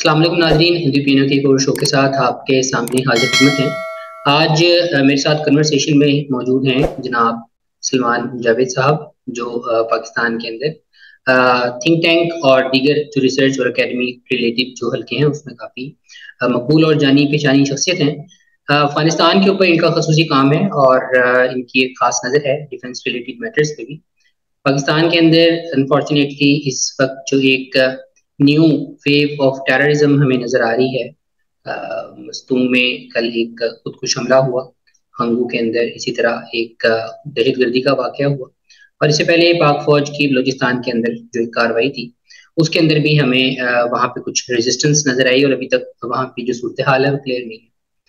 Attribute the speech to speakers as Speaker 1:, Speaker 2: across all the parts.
Speaker 1: अस्सलाम वालेकुम नाज़रीन, हिंदी पीनो की एक और शो के साथ आपके सामने हाजिर खिदमत हैं। आज मेरे साथ कन्वर्सेशन में मौजूद हैं जनाब सलमान जावेद साहब, जो पाकिस्तान के अंदर थिंक टैंक और दीगर जो रिसर्च और एकेडमी रिलेटेड जो हल्के हैं उसमें काफ़ी मकबूल और जानी पहचानी शख्सियत हैं। अफगानिस्तान के ऊपर इनका खसूसी काम है और इनकी एक खास नज़र है डिफेंस रिलेटेड मैटर्स पे भी। पाकिस्तान के अंदर अनफॉर्चुनेटली इस वक्त जो एक न्यू वेव ऑफ टेररिज्म हमें नजर आ रही है। मस्तूम में कल एक खुदकुश हमला हुआ, हंगू के अंदर इसी तरह एक दहशतगर्दी का वाकया हुआ, और इससे पहले पाक फौज की बलूचिस्तान के अंदर जो एक कार्रवाई थी उसके अंदर भी हमें वहाँ पे कुछ रेजिस्टेंस नजर आई, और अभी तक वहाँ की जो सूरत हाल है वो क्लियर नहीं है।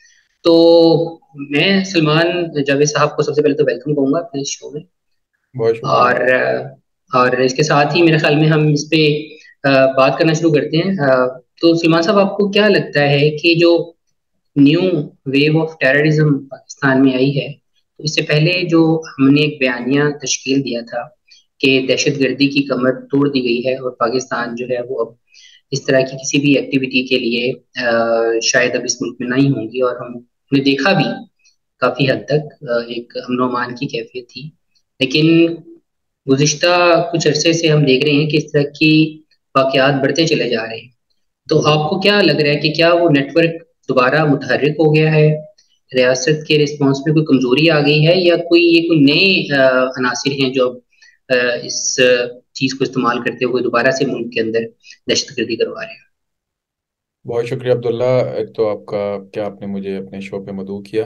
Speaker 1: तो मैं सलमान जावेद साहब को सबसे पहले तो वेलकम कहूंगा अपने इस शो में।
Speaker 2: बहुत शुक्रिया।
Speaker 1: और इसके साथ ही मेरे ख्याल में हम इस पे बात करना शुरू करते हैं। तो सलमान साहब, आपको क्या लगता है कि जो new wave of terrorism Pakistan में आई है, तो इससे पहले जो हमने एक बयानिया तश्कील दिया था कि दहशतगर्दी की कमर तोड़ दी गई है और पाकिस्तान जो है वो अब इस तरह की किसी भी एक्टिविटी के लिए शायद अब इस मुल्क में नहीं होंगी, और हमने देखा भी काफी हद तक एक अमन और अमान की कैफियत थी। लेकिन गुज़िश्ता कुछ अरसे से हम देख रहे हैं कि इस तरह की वाकयात बढ़ते चले जा रहे हैं। तो आपको क्या लग रहा है कि क्या वो नेटवर्क दोबारा मुतहर्रिक हो गया है, रियासत के रिस्पॉन्स में कोई कमजोरी आ गई है, या कोई नए अनासिर हैं जो इस चीज को इस्तेमाल करते हुए दोबारा से मुल्क के अंदर दहशतगर्दी करवा रहे हैं?
Speaker 2: बहुत शुक्रिया अब्दुल्ला। एक तो आपका क्या आपने मुझे अपने शो पे मदऊ किया।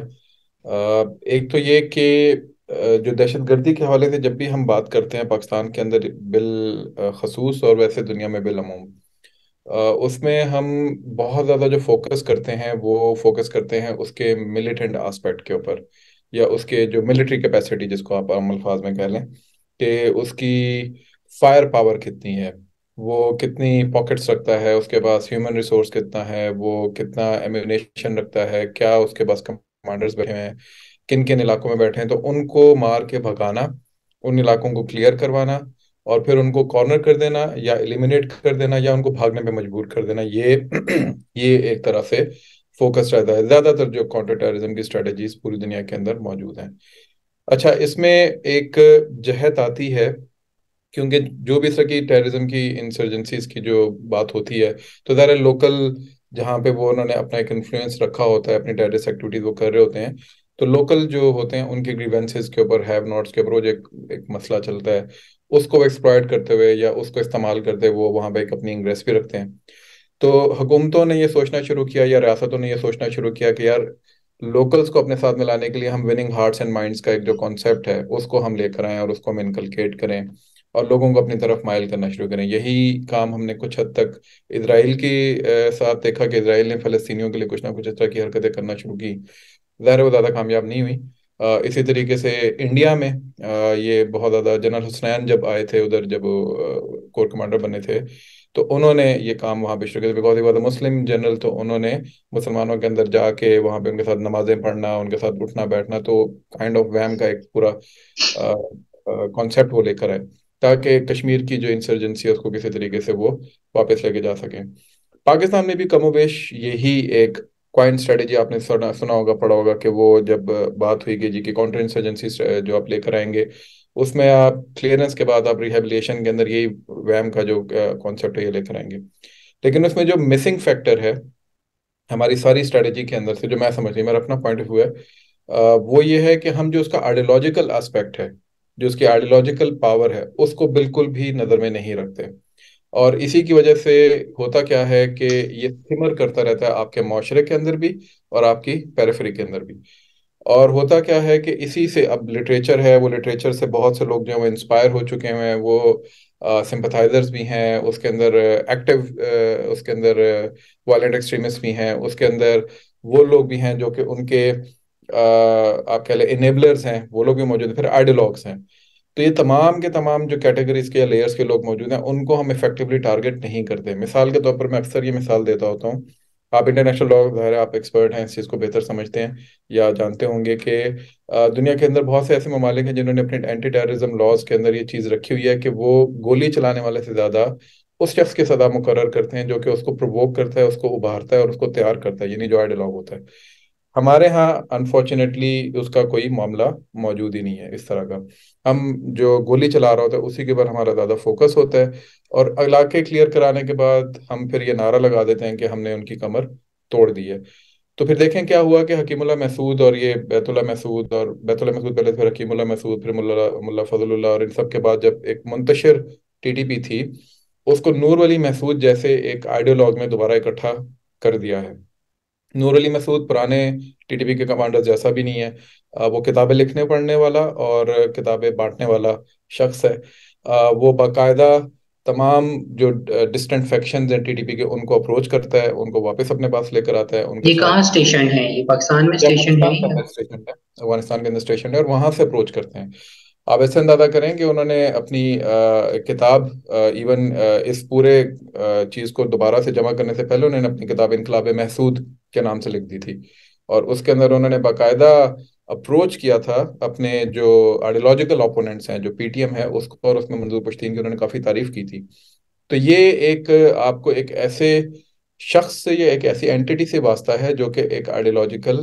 Speaker 2: एक तो ये कि जो दहशतगर्दी के हवाले से जब भी हम बात करते हैं पाकिस्तान के अंदर बिल खसूस और वैसे दुनिया में बिल अमूम, उसमें हम बहुत ज़्यादा जो फोकस करते हैं वो फोकस करते हैं उसके मिलिटेंट एस्पेक्ट के ऊपर, या उसके जो मिलिट्री कैपेसिटी जिसको आप आम अल्फाज में कह लें कि उसकी फायर पावर कितनी है, वो कितनी पॉकेट्स रखता है, उसके पास ह्यूमन रिसोर्स कितना है, वो कितना एम्यूनेशन रखता है, क्या उसके पास कमांडर्स बैठे हुए हैं, किन किन इलाकों में बैठे हैं, तो उनको मार के भगाना, उन इलाकों को क्लियर करवाना और फिर उनको कॉर्नर कर देना या एलिमिनेट कर देना या उनको भागने पे मजबूर कर देना, ये ये एक तरह से फोकस रहता है ज्यादातर जो काउंटर टेररिज्म की स्ट्रेटजीज पूरी दुनिया के अंदर मौजूद हैं। अच्छा, इसमें एक जहत आती है क्योंकि जो भी इस तरह की टेररिज्म की इंसर्जेंसीज की जो बात होती है, तो ज़रा लोकल जहाँ पे वो उन्होंने अपना एक इन्फ्लुएंस रखा होता है, अपनी टेररिस्ट एक्टिविटीज वो कर रहे होते हैं, तो लोकल जो होते हैं उनके ग्रीवेंसेस के ऊपर, हैव नॉट्स के ऊपर वो जो एक मसला चलता है, उसको एक्सप्लॉयट करते हुए या उसको इस्तेमाल करते हुए वो वहाँ पे एक अपनी इंग्रेस भी रखते हैं। तो हुकूमतों ने ये सोचना शुरू किया या रियासतों ने ये सोचना शुरू किया कि यार लोकल्स को अपने साथ मिलाने के लिए हम विनिंग हार्ट्स एंड माइंड्स का एक जो कॉन्सेप्ट है उसको हम लेकर आएं और उसको हम इनकलकेट करें और लोगों को अपनी तरफ माइल करना शुरू करें। यही काम हमने कुछ हद तक इसराइल की साथ देखा कि इसराइल ने फ़लस्तीनियों के लिए कुछ ना कुछ इस तरह की हरकतें करना शुरू की। ज़ाहिर है वो ज़्यादा कामयाब नहीं हुई। इसी तरीके से इंडिया में ये बहुत ज़्यादा जनरल हुसनैन जब आए थे उधर, जब कोर कमांडर बने थे, तो उन्होंने ये काम वहाँ पे शुरू किया। Because he was Muslim general, तो उन्होंने मुसलमानों के अंदर जाके वहाँ पे उनके साथ नमाजें पढ़ना, उनके साथ उठना बैठना, तो काइंड ऑफ वैम का एक पूरा कॉन्सेप्ट वो लेकर आए ताकि कश्मीर की जो इंसर्जेंसी है उसको किसी तरीके से वो वापस लेके जा सकें। पाकिस्तान में भी कमोबेश यही एक क्वाइंट स्ट्रेटेजी आपने सुना सुना होगा, पढ़ा होगा कि वो जब बात हुई कि जी की काउंटर इंसर्जेंसी जो आप लेकर आएंगे, उसमें आप क्लियरेंस के बाद आप रिहेबिलिटेशन के अंदर यही वैम का जो कॉन्सेप्ट है ये लेकर आएंगे। लेकिन उसमें जो मिसिंग फैक्टर है हमारी सारी स्ट्रेटेजी के अंदर से, जो मैं समझ रही मेरा अपना पॉइंट ऑफ व्यू है, वो ये है कि हम जो उसका आइडियोलॉजिकल एस्पेक्ट है, जो उसकी आइडियोलॉजिकल पावर है, उसको बिल्कुल भी नज़र में नहीं रखते। और इसी की वजह से होता क्या है कि ये सिमर करता रहता है आपके माशरे के अंदर भी और आपकी पेरिफेरी के अंदर भी। और होता क्या है कि इसी से अब लिटरेचर है, वो लिटरेचर से बहुत से लोग जो हैं वो इंस्पायर हो चुके हैं, वो सिंपथाइजर्स भी हैं उसके अंदर, एक्टिव उसके अंदर वायलेंट एक्सट्रीमिस्ट भी हैं उसके अंदर, वो लोग भी हैं जो कि उनके आप कह लें इनेबलर्स हैं, वो लोग भी मौजूद हैं, फिर आइडियोलॉग्स हैं। तो ये तमाम के तमाम जो कैटेगरीज के या लेयर्स के लोग मौजूद हैं उनको हम इफेक्टिवली टारगेट नहीं करते। मिसाल के तौर पर मैं अक्सर ये मिसाल देता होता हूँ, आप इंटरनेशनल लॉ, ज़ाहिर है आप एक्सपर्ट हैं, इस चीज़ को बेहतर समझते हैं या जानते होंगे कि दुनिया के अंदर बहुत से ऐसे ममालिक हैं जिन्होंने अपने एंटी टेररिज्म लॉज के अंदर ये चीज़ रखी हुई है कि वो गोली चलाने वाले से ज़्यादा उस शख्स की सजा मुकर्रर करते हैं जो कि उसको प्रोवोक करता है, उसको उभारता है और उसको तैयार करता है, यानी जो आइडियलॉग होता है। हमारे यहाँ अनफॉर्चुनेटली उसका कोई मामला मौजूद ही नहीं है इस तरह का। हम जो गोली चला रहा होता है उसी के ऊपर हमारा ज़्यादा फोकस होता है, और इलाके क्लियर कराने के बाद हम फिर ये नारा लगा देते हैं कि हमने उनकी कमर तोड़ दी है। तो फिर देखें क्या हुआ कि हकीमुल्लाह महसूद और ये बैतुल्लाह महसूद, और बैतुल्लाह महसूद पहले, फिर हकीमुल्लाह महसूद, फिर मुल्ला मुल्ला फजलुल्लाह, और इन सब के बाद जब एक मुंतशिर टीटीपी थी, उसको नूर वली महसूद जैसे एक आइडियोलॉग में दोबारा इकट्ठा कर दिया है। नूर अली मसूद पुराने टीटीपी के कमांडर जैसा भी नहीं है। वो किताबें लिखने पढ़ने वाला और किताबें बांटने वाला शख्स है। वो बाकायदा तमाम जो डिस्टेंट फैक्शंस हैं टीटीपी के, उनको अप्रोच करता है, उनको वापस अपने पास लेकर आता है, उनके
Speaker 1: ये
Speaker 2: साथ।
Speaker 1: कहाँ स्टेशन है, ये पाकिस्तान में
Speaker 2: ये
Speaker 1: स्टेशन है
Speaker 2: अफगानिस्तान के
Speaker 1: या?
Speaker 2: अंदर स्टेशन है, अफगानिस्तान के अंदर स्टेशन है, और वहां से अप्रोच करते हैं। आप ऐसे अंदाजा करें कि उन्होंने अपनी किताब, इवन इस पूरे चीज को दोबारा से जमा करने से पहले उन्होंने अपनी किताब इनकलाब महसूद के नाम से लिख दी थी, और उसके अंदर उन्होंने बाकायदा अप्रोच किया था अपने जो आइडियोलॉजिकल ओपोनेंट्स हैं, जो पीटीएम है उसको, और उसमें मंजूर पश्तीन की उन्होंने काफी तारीफ की थी। तो ये एक आपको एक ऐसे शख्स से या एक ऐसी एंटिटी से वास्ता है जो कि एक आइडियोलॉजिकल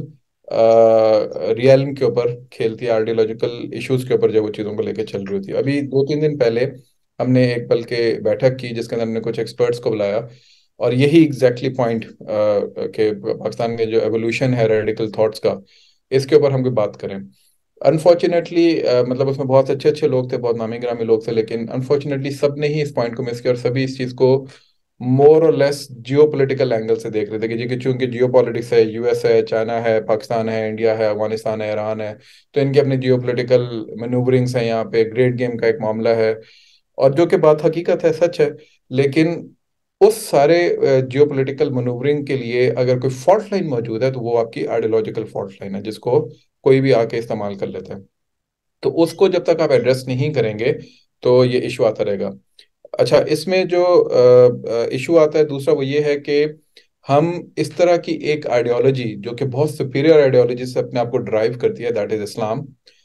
Speaker 2: रियल्म के ऊपर खेलती है, आइडियोलॉजिकल इश्यूज के ऊपर जो वो चीज़ों को लेकर चल रही होती है। अभी 2-3 दिन पहले हमने एक बल के बैठक की जिसके अंदर हमने कुछ एक्सपर्ट्स को बुलाया, और यही एग्जैक्टली पॉइंट के पाकिस्तान में जो एवोल्यूशन है रेडिकल थॉट्स का, इसके ऊपर हम कोई बात करें। अनफॉर्चुनेटली मतलब उसमें बहुत अच्छे अच्छे लोग थे, बहुत नामी गिरामी लोग थे, लेकिन अनफॉर्चुनेटली सब ने ही इस पॉइंट को मिस किया, और सभी इस चीज़ को मोर और लेस जियो पोलिटिकल एंगल से देख रहे थे कि जी कि चूंकि जियो पॉलिटिक्स है, यूएस है, चाइना है, पाकिस्तान है, इंडिया है, अफगानिस्तान है, ईरान है, तो इनके अपने जियो पोलिटिकल मैनूवरिंग्स हैं, यहाँ पे ग्रेट गेम का एक मामला है, और जो कि बात हकीकत है, सच है। लेकिन उस सारे जियो पोलिटिकल मनूवरिंग के लिए अगर कोई फॉल्ट लाइन मौजूद है तो वो आपकी आइडियोलॉजिकल फॉल्ट लाइन है, जिसको कोई भी आके इस्तेमाल कर लेता है। तो उसको जब तक आप एड्रेस नहीं करेंगे तो ये इशू आता रहेगा। अच्छा, इसमें जो इशू आता है दूसरा, वो ये है कि हम इस तरह की एक आइडियोलॉजी जो कि बहुत सुपीरियर आइडियोलॉजी से अपने आप को ड्राइव करती है, दैट इज इस्लाम,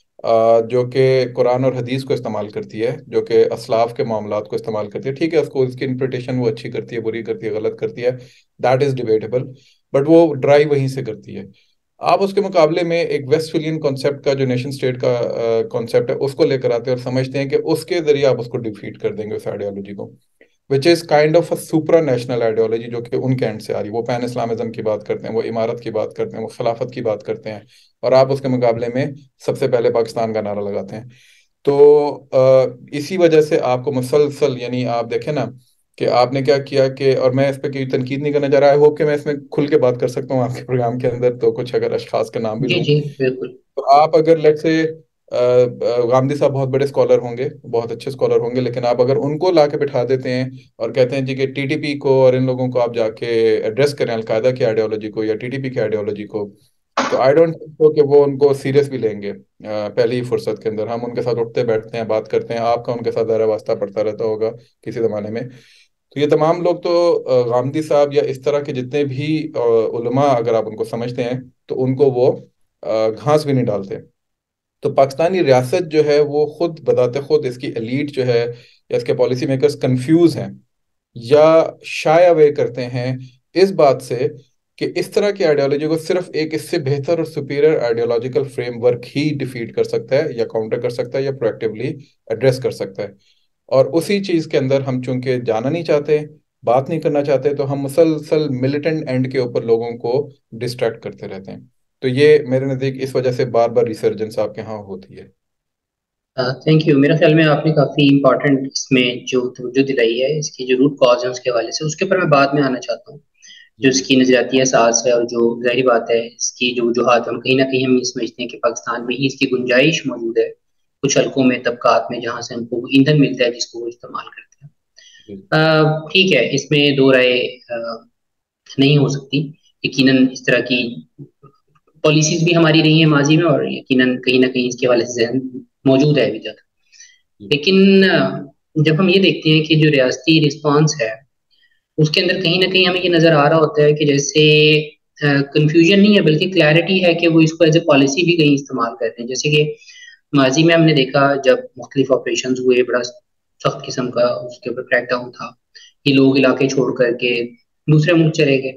Speaker 2: जो कि कुरान और हदीस को इस्तेमाल करती है, जो कि असलाफ के मामलात को इस्तेमाल करती है। ठीक है, उसको उसकी इंटरप्रिटेशन वो अच्छी करती है, बुरी करती है, गलत करती है, दैट इज डिबेटेबल, बट वो ड्राइव वहीं से करती है। आप उसके मुकाबले में एक वेस्टफिलियन कॉन्सेप्ट का, जो नेशन स्टेट का कॉन्सेप्ट है, उसको लेकर आते हैं और समझते हैं कि उसके जरिए आप उसको डिफीट कर देंगे उस आइडियोलॉजी को, which is kind of a supra national ideology, जो कि उनके एंड से आ रही है। वो पैन इस्लामिज्म की बात करते हैं, वो इमारत की बात करते हैं, वो खिलाफत की बात करते हैं, और आप उसके मुकाबले में सबसे पहले पाकिस्तान का नारा लगाते हैं। तो इसी वजह से आपको मुसलसल, यानी आप देखें ना कि आपने क्या किया कि, और मैं इस पे कोई तनकीद नहीं करना चाह रहा, आई होप कि मैं इसमें खुल के बात कर सकता हूँ आपके प्रोग्राम के अंदर, तो कुछ अगर अशखास का नाम भी
Speaker 1: जी
Speaker 2: लूँ,
Speaker 1: जी बिल्कुल।
Speaker 2: तो आप अगर लेट से गांधी साहब बहुत बड़े स्कॉलर होंगे, बहुत अच्छे स्कॉलर होंगे, लेकिन आप अगर उनको ला के बिठा देते हैं और कहते हैं जी कि टीटीपी को और इन लोगों को आप जाके एड्रेस करें, अलकायदा की आइडियोलॉजी को या टीटीपी की आइडियोलॉजी को, तो आई डोंट थिंक सो कि वो उनको सीरियस भी लेंगे। पहली ही फुर्सत के अंदर हम उनके साथ उठते बैठते हैं, बात करते हैं, आपका उनके साथ दायरा वास्ता पड़ता रहता होगा किसी जमाने में। तो ये तमाम लोग तो गांधी साहब या इस तरह के जितने भी उलमा, अगर आप उनको समझते हैं, तो उनको वो घास भी नहीं डालते। तो पाकिस्तानी रियासत जो है वो खुद बताते खुद, इसकी एलीट जो है या इसके पॉलिसी मेकर्स कंफ्यूज हैं, या शाय अवे करते हैं इस बात से कि इस तरह की आइडियोलॉजी को सिर्फ एक इससे बेहतर और सुपीरियर आइडियोलॉजिकल फ्रेमवर्क ही डिफीट कर सकता है, या काउंटर कर सकता है, या प्रोएक्टिवली एड्रेस कर सकता है। और उसी चीज के अंदर हम चूंकि जाना नहीं चाहते, बात नहीं करना चाहते, तो हम मुसलसल मिलिटेंट एंड के ऊपर लोगों को डिस्ट्रैक्ट करते रहते हैं। तो ये मेरे नज़दीक इस वजह से बार बार रिसर्जेंस आपके यहाँ होती है।
Speaker 1: Thank you. मेरा ख्याल में आपने काफ़ी इम्पोर्टेंट इसमें जो तवज्जो दिलाई है, इसकी जो रूट कॉज है उसके हवाले से, उसके ऊपर मैं बाद में आना चाहता हूँ। जो
Speaker 2: जी।
Speaker 1: इसकी नजरियाती असास है और जो जाहिर बात है इसकी जो वजूहात है, कहीं ना कहीं हम ये समझते हैं कि पाकिस्तान में ही इसकी गुंजाइश मौजूद है, कुछ हलकों में, तबकात में, जहाँ से हमको ईंधन मिलता है जिसको वो इस्तेमाल करते हैं।
Speaker 2: जी।
Speaker 1: ठीक है, इसमें दो राय नहीं हो सकती। यकीनन इस तरह की पॉलिसीज भी हमारी रही है माजी में, और यकीनन कहीं ना कहीं इसके हवाले से जहन मौजूद है अभी तक।
Speaker 2: जी।
Speaker 1: लेकिन जब हम ये देखते हैं कि जो रियासती रिस्पांस है उसके अंदर कहीं ना कहीं हमें ये नजर आ रहा होता है कि जैसे कंफ्यूजन नहीं है बल्कि क्लैरिटी है, कि वो इसको एज ए पॉलिसी भी कहीं इस्तेमाल कर रहे हैं। जैसे कि माजी में हमने देखा जब मुख्तलिफ ऑपरेशन हुए, बड़ा सख्त किस्म का उसके ऊपर क्रैकडाउन था, ये लोग इलाके छोड़ करके दूसरे मुल्क चले गए।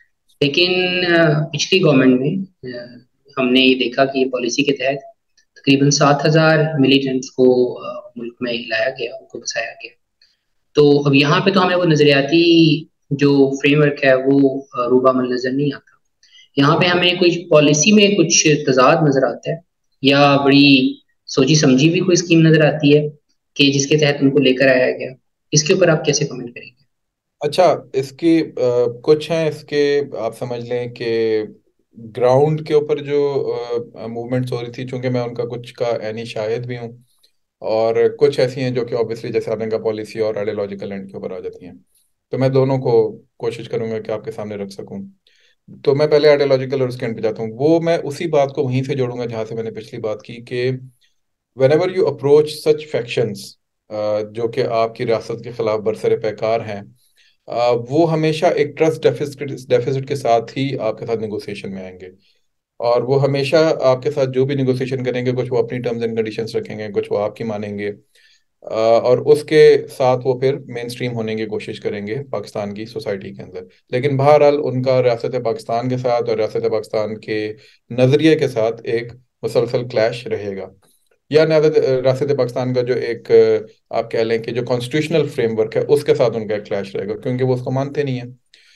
Speaker 1: लेकिन पिछली गवर्नमेंट में हमने ये देखा कि ये पॉलिसी के तहत तकरीबन 7,000 मिलिटेंट्स को मुल्क में लाया गया, उनको बसाया गया। तो अब यहाँ पे तो हमें वो नजरियाती जो फ्रेमवर्क है वो रूबामल नजर नहीं आता। यहाँ पे हमें कुछ पॉलिसी में कुछ तजाद नजर आता है, या बड़ी सोची समझी भी कोई स्कीम नजर आती है कि जिसके तहत उनको लेकर आया गया। इसके ऊपर आप कैसे कमेंट करेंगे?
Speaker 2: अच्छा, इसकी कुछ हैं इसके, आप समझ लें कि ग्राउंड के ऊपर जो मूवमेंट्स हो रही थी, चूंकि मैं उनका कुछ का एनी शाहिद भी हूँ, और कुछ ऐसी हैं जो कि ऑब्वियसली जैसे आपने कहा पॉलिसी और आइडियोलॉजिकल एंड के ऊपर आ जाती हैं। तो मैं दोनों को कोशिश करूंगा कि आपके सामने रख सकूं। तो मैं पहले आइडियोलॉजिकल और उसके एंड पे जाता हूँ। वो मैं उसी बात को वहीं से जोड़ूंगा जहां से मैंने पिछली बात की कि whenever you approach such factions जो कि आपकी रियासत के खिलाफ बरसरे पैकार हैं, वो हमेशा एक ट्रस्ट डेफिसिट के साथ ही आपके साथ नेगोशिएशन में आएंगे। और वो हमेशा आपके साथ जो भी नेगोशिएशन करेंगे, कुछ वो अपनी टर्म्स एंड कंडीशंस रखेंगे, कुछ वो आपकी मानेंगे। और उसके साथ वो फिर मेन स्ट्रीम होने की कोशिश करेंगे पाकिस्तान की सोसाइटी के अंदर। लेकिन बहरहाल उनका रियासत पाकिस्तान के साथ और रियासत पाकिस्तान के नज़रिए के साथ एक मुसलसल क्लैश रहेगा। या रियासत पाकिस्तान का जो एक आप कह लें कि जो कॉन्स्टिट्यूशनल फ्रेमवर्क है उसके साथ उनका एक क्लैश रहेगा, क्योंकि वो उसको मानते नहीं है।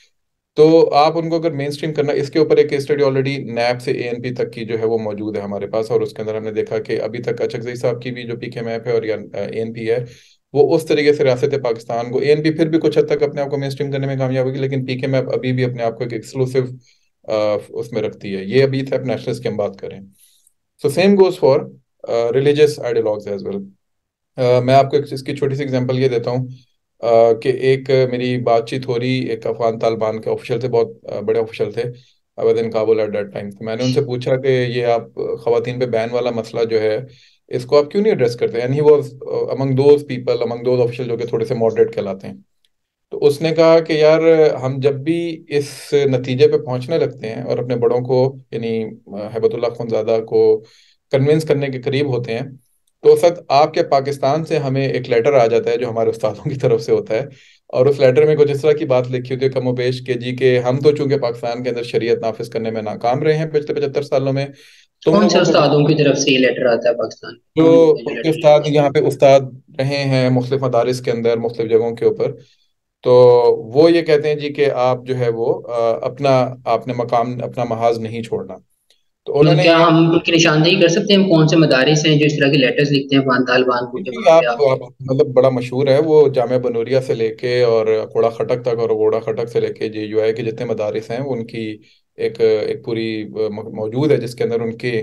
Speaker 2: तो आप उनको अगर मेन स्ट्रीम करना, इसके ऊपर एक केस स्टडी ऑलरेडी नैब से एएनपी तक की जो है वो मौजूद है हमारे पास, और उसके अंदर हमने देखा कि अभी तक अचकजई साहब की भी जो पीके मैप है और या एएनपी है, वो उस तरीके से रियासत पाकिस्तान को, एएनपी फिर भी कुछ हद तक अपने आप को मेन स्ट्रीम करने में कामयाब होगी, लेकिन पीके मैप अभी भी अपने आप को एक एक्सक्लूसिव उसमें रखती है। ये अभी तक नेशनलिस्ट की हम बात करें। So same goes for religious ideologues as well. मैं आपको एक इसकी छोटी सी एग्जांपल ये देता हूँ कि एक मेरी बातचीत हो रही एक अफगान तालिबान के ऑफिशियल से, बहुत बड़े ऑफिशल थे। I was in Kabul at that time. तो मैंने उनसे पूछा कि ये आप खवातीन पे बैन वाला मसला जो है, इसको आप क्यों नहीं एड्रेस करते? And he was among those people, among those official जो कि थोड़े से मॉडरेट कहलाते हैं। तो उसने कहा कि यार, हम जब भी इस नतीजे पे पहुंचने लगते हैं और अपने बड़ों को, यानी हैबतुल्लाह खुनजादा को कन्विंस करने के करीब होते हैं, तो उस वक्त आपके पाकिस्तान से हमें एक लेटर आ जाता है जो हमारे उस्तादों की तरफ से होता है। और उस लेटर में कुछ इस तरह की बात लिखी होती है कमोबेश के जी के हम तो चूंकि पाकिस्तान के अंदर शरीयत नाफिज करने में नाकाम रहे हैं पिछले 75 सालों में, तुम
Speaker 1: कौन से
Speaker 2: लोगों को
Speaker 1: उस्तादों की तरफ से ये लेटर आता है पाकिस्तान में?
Speaker 2: जो
Speaker 1: कौन जो
Speaker 2: उनके
Speaker 1: लेटर लिखते
Speaker 2: उस्ताद
Speaker 1: हैं?
Speaker 2: यहाँ पे उस्ताद रहे हैं मुख्तलिफ मदारिस के अंदर मुख्तलिफ जगहों के ऊपर, तो वो ये कहते हैं जी कि आप जो है वो अपना, आपने मकाम अपना महाज नहीं छोड़ना। तो
Speaker 1: मतलब
Speaker 2: उन्होंने
Speaker 1: क्या
Speaker 2: एक,
Speaker 1: हम उनकी निशानदेही कर सकते हैं कौन से मदारिस हैं जो इस तरह के लेटर्स लिखते हैं अफगान तालिबान को कि
Speaker 2: क्योंकि
Speaker 1: वहाँ पे आप?
Speaker 2: आप मतलब बड़ा मशहूर है वो, जामिया बनूरिया से लेके और कोड़ा खटक तक, और कोड़ा खटक से लेके JUI के जितने मदारिस हैं उनकी एक एक पूरी मौजूद है जिसके अंदर उनके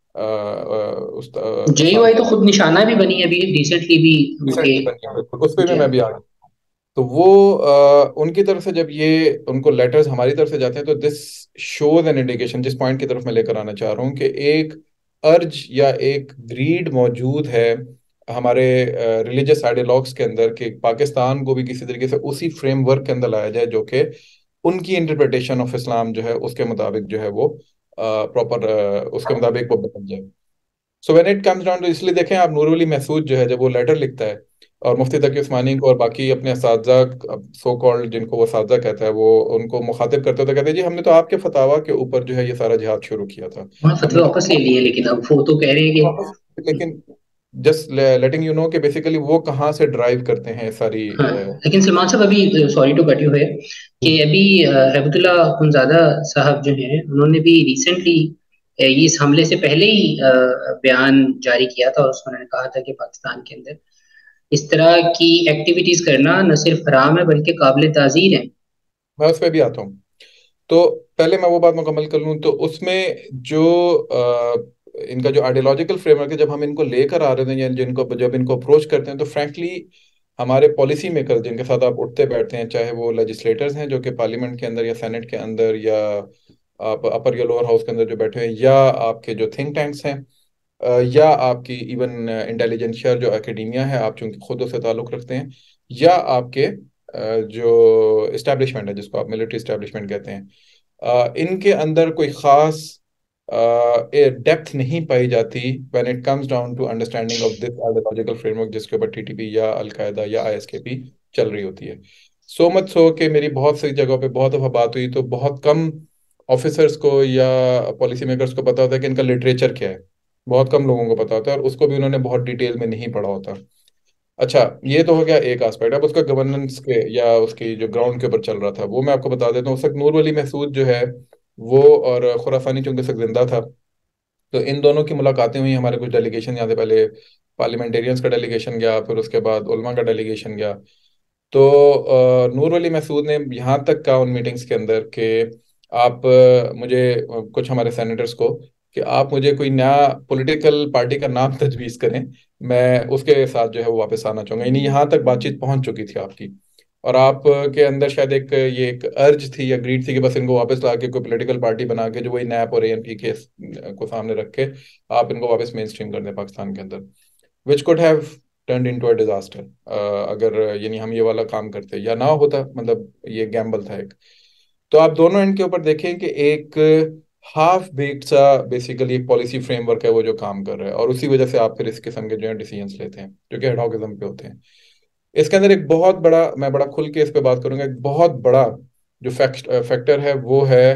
Speaker 1: JUI तो खुद निशाना भी बनी है अभी रिसेंटली भी उनके।
Speaker 2: उस पे भी
Speaker 1: जी
Speaker 2: मैं
Speaker 1: हाँ।
Speaker 2: भी आ, तो वो उनकी तरफ से जब ये उनको लेटर्स हमारी तरफ से जाते हैं, तो दिस शोज एन इंडिकेशन, जिस पॉइंट की तरफ मैं लेकर आना चाह रहा हूँ, कि एक अर्ज या एक ग्रीड मौजूद है हमारे रिलीजियस आइडियोलॉग्स के अंदर कि पाकिस्तान को भी किसी तरीके से उसी फ्रेमवर्क के अंदर लाया जाए जो कि उनकी इंटरप्रिटेशन ऑफ इस्लाम जो है उसके मुताबिक जो है वो प्रॉपर उसके मुताबिक वो बन जाए। So when it comes down to, इसलिए देखें आप, नूर अली महसूद जो है जब वो लेटर लिखता है और मुफ्ती तकी उस्मानी को और बाकी अपने असातिज़ा, सो कॉल्ड जिनको वो असातिज़ा कहता है, वो उनको मुखातिब करते तो कहते हैं जी हमने तो आपके फतवा के ऊपर जो है ये सारा जिहाद शुरू किया था।
Speaker 1: उन्होंने
Speaker 2: हमने
Speaker 1: फतवा
Speaker 2: तो
Speaker 1: वापस ले लिए, लेकिन अब वो तो कह रहे हैं कि
Speaker 2: वापस, लेकिन जस्ट लेटिंग यू नो कि बेसिकली वो कहाँ से ड्राइव करते हैं सारी
Speaker 1: हाँ। लेकिन सलमान साहब अभी, सॉरी टू कट यू है, कि अभी हैबतुल्ला खुनजादा साहब जो हैं उन्होंने भी रिसेंटली इस हमले से पहले ही बयान जारी किया था, और उसमें उन्होंने कहा था कि पाकिस्तान के अंदर इस तरह की एक्टिविटीज करना न सिर्फ हराम है बल्कि काबिल ताजीर है।
Speaker 2: मैं उस पर भी आता हूँ। तो पहले मैं वो बात मुकम्मल कर लूँ, तो उसमें जो इनका जो आइडियोलॉजिकल फ्रेमवर्क है, जब हम इनको लेकर आ रहे थे या जिनको जब इनको अप्रोच करते हैं, तो फ्रैंकली हमारे पॉलिसी मेकर जिनके साथ आप उठते बैठते हैं, चाहे वो लेजिस्लेटर्स हैं जो कि पार्लियामेंट के अंदर या सेनेट के अंदर या आप अपर या लोअर हाउस के अंदर जो बैठे हैं, या आपके जो थिंक टैंक्स हैं, या आपकी इवन इंटेलिजेंशिया जो एकेडेमिया है, आप चूंकि खुद उससे ताल्लुक रखते हैं, या आपके जो इस्टेब्लिशमेंट है जिसको आप मिलिट्री इस्टेब्लिशमेंट कहते हैं, इनके अंदर कोई खास डेप्थ नहीं पाई जाती when it comes down to understanding of this ideological framework जिसके ऊपर TTP या अलकायदा या ISKP चल रही होती है। सो मच सो कि मेरी बहुत सी जगहों पे बहुत दफा बात हुई तो बहुत कम ऑफिसर्स को या पॉलिसी मेकर्स को पता होता है कि इनका लिटरेचर क्या है। बहुत कम लोगों को पता होता है और उसको भी उन्होंने बहुत डिटेल में नहीं पढ़ा होता। अच्छा, ये तो हो गया एक एस्पेक्ट। अब उसका गवर्नेंस के या उसकी जो ग्राउंड के ऊपर चल रहा था वो मैं आपको बता देता हूँ। उस वक्त नूर वली महसूद जो है वो, और खुरासानी चूंकि उस वक्त जिंदा था, तो इन दोनों की मुलाकातें हुई। हमारे कुछ डेलीगेशन यहाँ से, पहले पार्लियामेंटेरियंस का डेलीगेशन गया, फिर उसके बाद उलमा का डेलीगेशन गया। तो नूर वली महसूद ने यहाँ तक कहा उन मीटिंग्स के अंदर कि आप मुझे कुछ हमारे सेनेटर्स को कि आप मुझे कोई नया पॉलिटिकल पार्टी का नाम तजवीज़ करें, मैं उसके साथ जो है वो वापस आना चाहूंगा। यानी यहाँ तक बातचीत पहुंच चुकी थी आपकी, और आप के अंदर शायद एक ये एक अर्ज थी या ग्रीड थी कि बस इनको वापस ला के कोई पॉलिटिकल पार्टी बना के जो वही नैप और एएनपी के को सामने रख के आप इनको वापस मेन स्ट्रीम कर दें पाकिस्तान के अंदर, which could have turn into a disaster. अगर यानी हम ये वाला काम करते या ना होता, मतलब ये गैम्बल था एक। तो आप दोनों एंड के ऊपर देखें कि एक हाफ बेक्ड सा बेसिकली एक पॉलिसी फ्रेमवर्क है वो जो काम कर रहा है, और उसी वजह से आप फिर इस किस्म के जो है डिसीजंस लेते हैं जो कि एडहॉकिज्म पे होते हैं। इसके अंदर एक बहुत बड़ा, मैं बड़ा खुल के इस पे बात करूंगा, एक बहुत बड़ा जो फैक्टर है वो है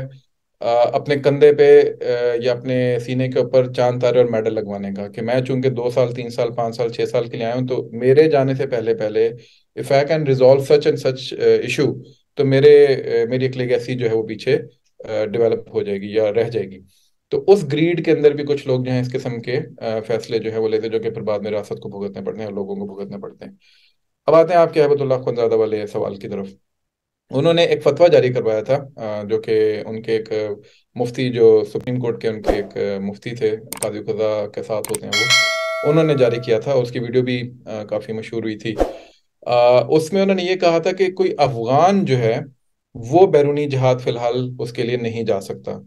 Speaker 2: अपने कंधे पे या अपने सीने के ऊपर चांद तारे और मेडल लगवाने का। कि मैं चूंकि 2 साल 3 साल 5 साल 6 साल के लिए आया हूँ, तो मेरे जाने से पहले पहले if I can resolve such and such issue, तो मेरी एक लेगेसी जो है वो पीछे डेवलप हो जाएगी या रह जाएगी। तो उस ग्रीड के अंदर भी कुछ लोग जो हैं इस किस्म के फैसले जो है वो लेते हैं, जो कि फिर बाद में रियासत को भुगतने पड़ते हैं और लोगों को भुगतने पड़ते हैं। अब आते हैं आपके अहमदुल्ला खुंजादा वाले सवाल की तरफ। उन्होंने एक फतवा जारी करवाया था, जो कि उनके एक मुफ्ती जो सुप्रीम कोर्ट के उनके एक मुफ्ती थे, काजी खुदा के साथ होते हैं वो, उन्होंने जारी किया था। उसकी वीडियो भी काफ़ी मशहूर हुई थी। उसमें उन्होंने ये कहा था कि कोई अफगान जो है वो बैरूनी जिहाद फिलहाल उसके लिए नहीं जा सकता।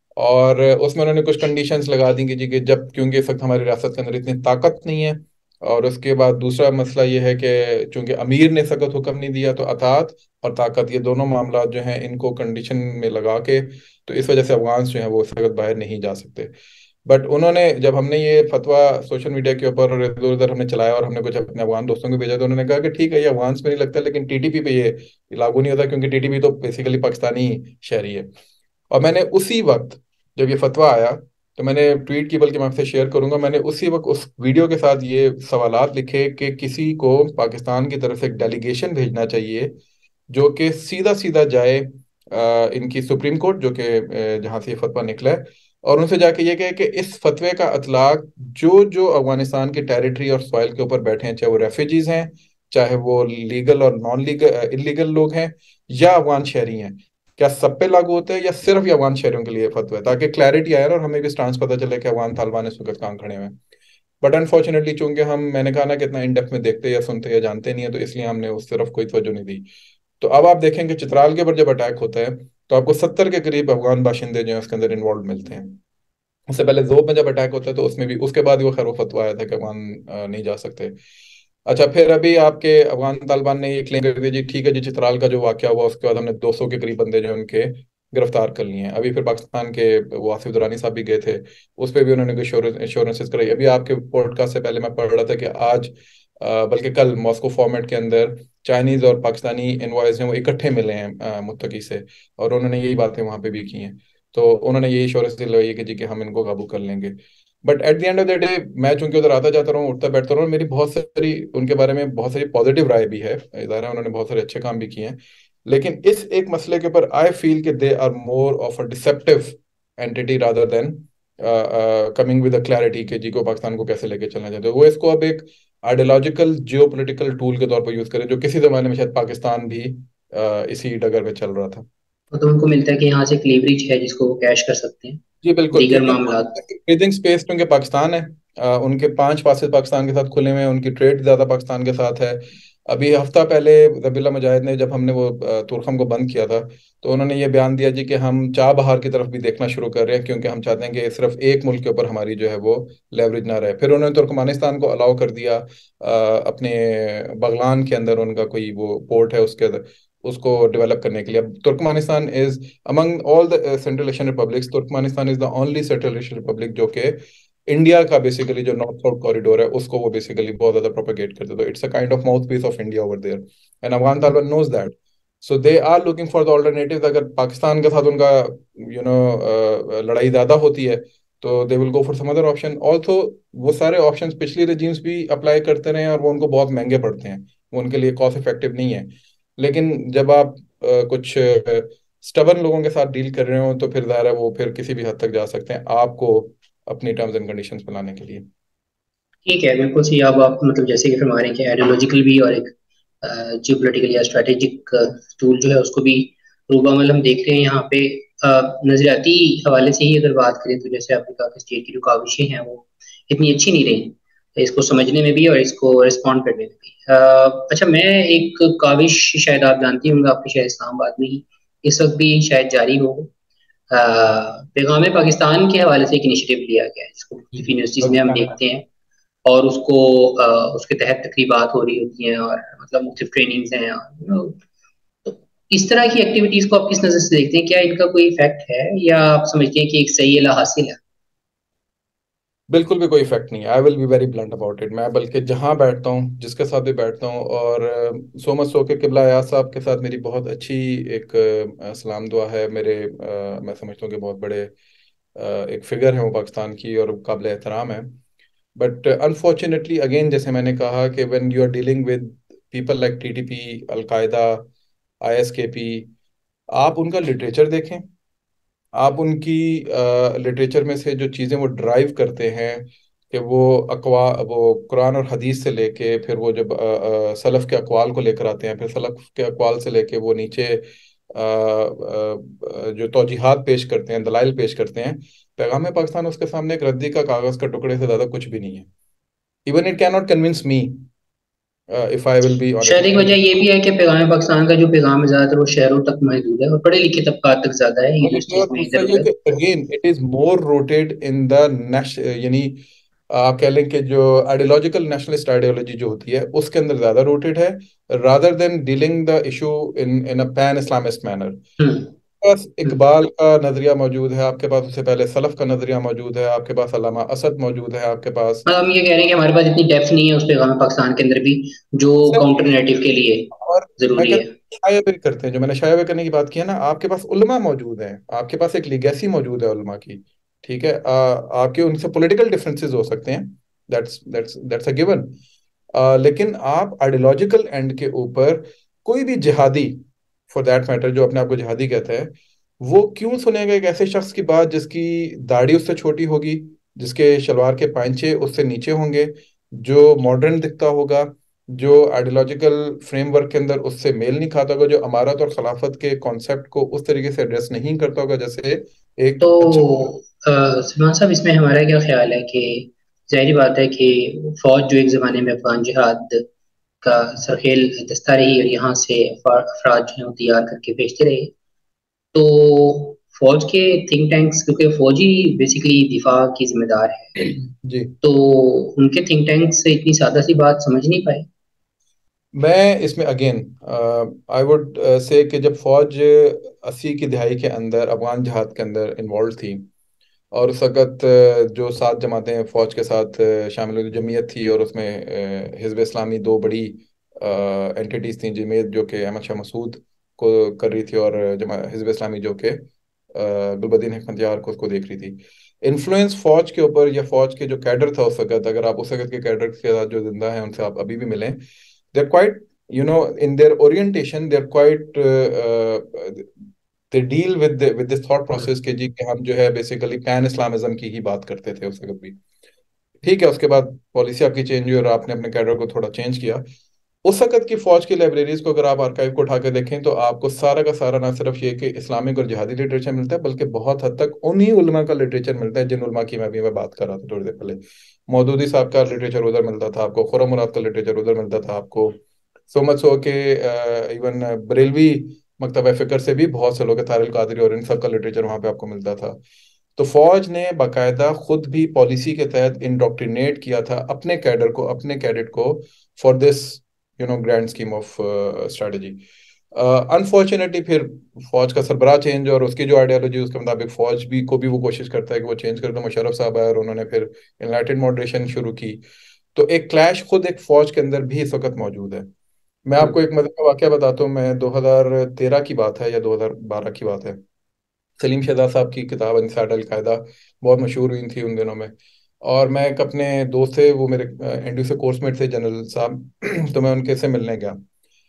Speaker 2: और उसमें उन्होंने कुछ कंडीशंस लगा दी कि जी कि जब, क्योंकि इस वक्त हमारी रियासत के अंदर इतनी ताकत नहीं है। और उसके बाद दूसरा मसला ये है कि चूंकि अमीर ने सख्त हुक्म नहीं दिया, तो अतात और ताकत, ये दोनों मामला जो हैं इनको कंडीशन में लगा के, तो इस वजह से अफगान जो हैं वो इस वक्त बाहर नहीं जा सकते। बट उन्होंने, जब हमने ये फतवा सोशल मीडिया के ऊपर और इधर उधर हमने चलाया और हमने कुछ अपने अफगान दोस्तों को भेजा, तो उन्होंने कहा कि ठीक है ये अफगान में नहीं लगता, लेकिन टीटीपी पे ये लागू नहीं होता, क्योंकि टीटीपी तो बेसिकली पाकिस्तानी शहरी है। और मैंने उसी वक्त, जब ये फतवा आया, तो मैंने ट्वीट की, बल्कि मैं आपसे शेयर करूंगा, मैंने उसी वक्त उस वीडियो के साथ ये सवालात लिखे कि किसी को पाकिस्तान की तरफ से एक डेलीगेशन भेजना चाहिए जो कि सीधा सीधा जाए इनकी सुप्रीम कोर्ट, जो कि जहाँ से ये फतवा निकला है, और उनसे जाके ये कहे कि इस फतवे का इतलाक जो जो अफगानिस्तान की टेरिटरी और सॉइल के ऊपर बैठे हैं, चाहे वो रेफ्यूजीज हैं, चाहे वो लीगल और नॉन लीगल इलीगल लोग हैं, या अफगान शहरी हैं, क्या सब पे लागू होता है या सिर्फ ये अफगान शहरियों के लिए फतवा है, ताकि क्लैरिटी आए और हमें भी स्टांस पता चले कि अफगान तालिबान इस वक्त कहाँ खड़े हुए हैं। बट अनफॉर्चुनेटली चूंकि हम, मैंने कहा ना, कितना इन डेप्थ में देखते या सुनते या जानते नहीं है, तो इसलिए हमने उस तरफ कोई तवज्जो नहीं दी। तो अब आप देखेंगे चित्राल के ऊपर जब अटैक होता है, तो आपको 70 के करीब अफगान बाशिंदे जो है उसके अंदर इन्वॉल्व मिलते हैं। उससे पहले जोब में जब अटैक होता है तो उसमें भी, उसके बाद ही वो खैर वो फतवा आया था कि अफगान नहीं जा सकते। अच्छा, फिर अभी आपके अफगान तालिबान ने ये क्लेम कर दिया जी ठीक है जी, चित्राल का जो वाकया हुआ उसके बाद हमने 200 के करीब बंदे जो हैं उनके गिरफ्तार कर लिए हैं। अभी फिर पाकिस्तान के वो आसिफ दुरानी साहब भी गए थे, उस पर भी उन्होंने कुछ इंश्योरेंसेस कराई। अभी आपके पॉडकास्ट से पहले मैं पढ़ रहा था कि आज बल्कि कल मॉस्को फॉर्मेट के अंदर चाइनीज और पाकिस्तानी इन्वॉइस हैं वो इकट्ठे मिले हैं मुत्तकी से, और उन्होंने यही बातें वहां पे भी की हैं। तो उन्होंने यही इंश्योरेंस दिलवाई है कि जी कि हम इनको काबू कर लेंगे। But at the end of the day, मैं चूंकि उधर आता जाता रहा हूँ, उठता बैठता रहा हूँ, मेरी बहुत सारी उनके बारे में बहुत सारी पॉजिटिव राय भी है, इदारा है, उन्होंने बहुत सारे अच्छे काम भी किए हैं। लेकिन इस एक मसले के ऊपर आई फील कि they are more of a deceptive entity rather than coming with a clarity कि जी को पाकिस्तान को कैसे लेके चलना चाहते हैं। वो इसको अब एक आइडियोलॉजिकल जियो पोलिटिकल टूल के तौर पर यूज करें, जो किसी जमाने में शायद पाकिस्तान भी इसी डगर में चल रहा था।
Speaker 1: तो उनको मिलता है कि यहाँ से एक लीवरेज है जिसको वो कैश कर सकते हैं
Speaker 2: जी बिल्कुल,
Speaker 1: दीगर
Speaker 2: क्योंकि
Speaker 1: मामला।
Speaker 2: ब्रीदिंग स्पेस क्योंकि पाकिस्तान है, उनके 5 पासेस पाकिस्तान के साथ खुले हुए हैं, उनकी ट्रेड ज्यादा पाकिस्तान के साथ है। अभी हफ्ता पहले जबीला मुजाहिद ने, जब हमने वो तुरखम को बंद किया था, तो उन्होंने ये बयान दिया जी कि हम चाबहार की तरफ भी देखना शुरू कर रहे हैं, क्योंकि हम चाहते हैं कि सिर्फ एक मुल्क के ऊपर हमारी जो है वो लेवरेज ना रहे। फिर उन्होंने तुर्कमानिस्तान को अलाउ कर दिया, अपने बगलान के अंदर उनका कोई वो पोर्ट है उसके अंदर, उसको डेवलप करने के लिए। अब Turkmenistan is among all the Central Asian republics, Turkmenistan is the only Central Asian republic जो कि इंडिया का बेसिकली जो नॉर्थ साउथ कॉरिडोर है उसको वो बेसिकली बहुत ज्यादा प्रोपेगेट करते, तो it's a kind of mouthpiece of India over there, and Afghan Taliban knows that. So they are looking for the alternative. अगर पाकिस्तान के साथ उनका लड़ाई ज्यादा होती है तो they will go for some other option also. वो सारे ऑप्शंस पिछली रेजिम्स भी अप्लाई करते रहे हैं और वो उनको बहुत महंगे पड़ते हैं, वो उनके लिए कॉस्ट इफेक्टिव नहीं है। लेकिन जब आप कुछ स्टबन लोगों के साथ डील कर रहे हो तो फिर ज़ाहिर है वो फिर किसी भी हद तक जा सकते हैं आपको अपनी टर्म्स एंड कंडीशंस बनाने के लिए।
Speaker 1: ठीक है, बिल्कुल सही। आप मतलब जैसे कि फरमा रहे हैं कि आइडियोलॉजिकल भी और एक जियोपॉलिटिकल या स्ट्रेटेजिक टूल जो है उसको भी रूबामल हम देख रहे हैं यहाँ पे। नजरियाती हवाले से ही अगर बात करें तो जैसे आपने कहा कि स्टेट की जो काविशें हैं वो इतनी अच्छी नहीं रही, इसको समझने में भी और इसको रिस्पॉन्ड करने में भी। अच्छा, मैं एक काविश, शायद आप जानती होंगे, आपके शायद इस्लामाबाद में ही इस वक्त भी शायद जारी हो, पैगाम पाकिस्तान के हवाले से एक इनिशिएटिव लिया गया है जिसको
Speaker 2: जी
Speaker 1: मुख्तलिफ
Speaker 2: जी,
Speaker 1: यूनिवर्सिटीज में
Speaker 2: बल्कि
Speaker 1: हम
Speaker 2: कनाडा।
Speaker 1: देखते हैं। और उसको उसके तहत तकरीबात हो रही होती हैं और मतलब मुख्तलिफ ट्रेनिंग्स हैं और, तो इस तरह की एक्टिविटीज को आप किस नज़र से देखते हैं? क्या इनका कोई इफेक्ट है या आप समझते हैं कि एक सही अला हासिल है?
Speaker 2: बिल्कुल भी कोई इफेक्ट नहीं है। I will be very blunt about it. मैं बल्कि जहाँ बैठता हूँ, जिसके साथ भी बैठता हूँ, और सो मच सो के किबला याद साहब के साथ मेरी बहुत अच्छी एक सलाम दुआ है। मेरे मैं समझता हूँ कि बहुत बड़े एक फिगर है वो पाकिस्तान की और काबिल एहतराम है। बट अनफॉर्चुनेटली अगेन, जैसे मैंने कहा कि when you are dealing with people like TTP, Al Qaeda, ISKP, आप उनका लिटरेचर देखें। आप उनकी लिटरेचर में से जो चीज़ें वो ड्राइव करते हैं कि वो कुरान और हदीस से लेके, फिर वो जब सलफ़ के अक़वाल को लेकर आते हैं, फिर सलफ़ के अक़वाल से लेके वो नीचे जो तौजीहात पेश करते हैं, दलाइल पेश करते हैं, पैगाम पाकिस्तान उसके सामने एक रद्दी का कागज़ का टुकड़े से ज़्यादा कुछ भी नहीं है। Even it can not convince me, if I will be
Speaker 1: शायद एक
Speaker 2: ऑनेस्ट।
Speaker 1: वजह ये भी है कि पैगाम पाकिस्तान का जो पैगाम है ज़्यादातर वो शहरों तक महदूद है और पढ़े लिखे तबकात तक ज़्यादा है, यूनिवर्सिटीज़
Speaker 2: और
Speaker 1: में
Speaker 2: दूसरा
Speaker 1: इधर
Speaker 2: ये
Speaker 1: उधर।
Speaker 2: कि again it is more rooted in the nation यानी आप कह लें कि जो आइडियोलॉजिकल नेशनलिस्ट आइडियोलॉजी जो होती है उसके अंदर ज्यादा रूटेड है, rather than dealing the issue in a pan Islamist manner.
Speaker 1: Hmm.
Speaker 2: बस
Speaker 1: हम्म।
Speaker 2: इकबाल का नजरिया मौजूद है आपके पास, उससे पहले सलफ का नजरिया मौजूद है आपके पास, अल्लामा असद मौजूद है आपके पास।
Speaker 1: मतलब हम ये कह रहे हैं कि हमारे पास इतनी डेप्थ नहीं है उस पैगाम पाकिस्तान के अंदर भी जो काउंटर नैरेटिव के लिए
Speaker 2: और मैं
Speaker 1: जरूरी है।
Speaker 2: कहता हूँ शाया भी करते हैं, जो मैंने शाया भी करने की बात की है ना, आपके पास उलमा मौजूद हैं, आपके पास एक लिगेसी मौजूद है उलमा की। ठीक है, आपके उनसे पॉलिटिकल डिफरेंसेस हो सकते हैं, दैट्स अ गिवन। लेकिन आप आइडियोलॉजिकल एंड के ऊपर कोई भी जिहादी, फॉर दैट मैटर जो अपने आप को जिहादी कहता है, वो क्यों सुनेगा एक ऐसे शख्स की बात जिसकी दाढ़ी उससे छोटी होगी, जिसके शलवार के पांचे उससे नीचे होंगे, जो मॉडर्न दिखता होगा, जो आइडियोलॉजिकल फ्रेमवर्क के अंदर उससे मेल नहीं खाता होगा, जो अमारत और खिलाफत के कॉन्सेप्ट को उस तरीके से एड्रेस नहीं करता होगा जैसे एक
Speaker 1: तो
Speaker 2: अच्छा।
Speaker 1: सलमान साहब, इसमें हमारा क्या ख्याल है कि जाहिर बात है कि फौज जो एक ज़माने में अफगान जिहाद का सरखेल दस्ता रही और यहाँ से अफराद जो हैं वो तैयार करके भेजते रहे, तो फौज के थिंक टैंक्स, क्योंकि फौज ही बेसिकली दिफा की जिम्मेदार है,
Speaker 2: जी,
Speaker 1: तो उनके थिंक टैंक्स से इतनी सादा सी बात समझ नहीं पाए।
Speaker 2: मैं इसमें अगेन आई वुड से कि जब फौज 80 की दिहाई के अंदर अफगान जिहाद के अंदर इन्वॉल्व थी, और उस वक्त जो सात जमातें फौज के साथ शामिल हुई, जमीयत थी और उसमें हिजब इस्लामी दो बड़ी एंटिटीज थी। जमीयत जो कि अहमद शाह मसूद को कर रही थी, और जमा हिजब इस्लामी जो कि गुलबदीन हकमतयार को उसको देख रही थी। इन्फ्लुएंस फौज के ऊपर या फौज के जो कैडर था उस वक्त, अगर आप उस वक्त के कैडर के साथ जो जिंदा हैं उनसे आप अभी भी मिलें, they're quite, in their orientation they're quite they deal with this thought process के जी कि हम जो है बेसिकली पैन इस्लामिज्म की ही बात करते थे उस वक्त भी। ठीक है, उसके बाद पॉलिसी आपकी चेंज हुई और आपने अपने कैडर को थोड़ा चेंज किया। उस वक्त की फौज की लाइब्रेरीज को अगर आप आर्काइव को उठा के देखें तो आपको सारा का सारा ना सिर्फ ये कि इस्लामिक और जिहादी लिटरेचर मिलता है, बल्कि बहुत हद तक उन्हीं उलमा का लिटरेचर मिलता है जिन उलमा की मैं अभी मैं बात कर रहा था थोड़ी देर पहले। मौदूदी साहब का लिटरेचर उधर मिलता था आपको, खुर्रम मुराद का लिटरेचर उधर मिलता था आपको, सो मच सो के इवन बरेलवी मकतब फिक्र से भी बहुत से लोग, तारिल कादरी और इन सब का लिटरेचर वहां पे आपको मिलता था। तो फौज ने बाकायदा खुद भी पॉलिसी के तहत इंडोक्ट्रिनेट किया था अपने कैडर को, अपने कैडेट को, for this grand scheme of strategy. Unfortunately फिर फौज का सरबराह चेंज और उसकी जो आइडियोलॉजी उसके मुताबिक फौज भी को भी वो कोशिश करता है कि वो चेंज कर दो। मुशर्रफ साहब आए और उन्होंने फिर इनलाइटेड मॉडरेशन शुरू की। तो एक क्लैश खुद एक फौज के अंदर भी इस वक्त मौजूद है। मैं
Speaker 1: हम्म।
Speaker 2: आपको एक मजे का वाकया बताता हूँ। मैं 2013 की बात है या 2012 की बात है। सलीम शहजाद साहब की किताब इनसाइड अल कायदा बहुत मशहूर हुई थी उन दिनों में। और मैं एक अपने दोस्त थे, वो मेरे एनडीयू से कोर्समेट थे, जनरल साहब। तो मैं उनके से मिलने गया।